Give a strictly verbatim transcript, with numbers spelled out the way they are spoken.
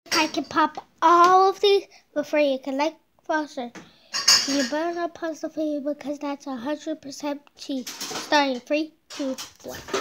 I can pop all of these before you collect faster. You better not pause the video because that's one hundred percent cheese. Starting three, two, one.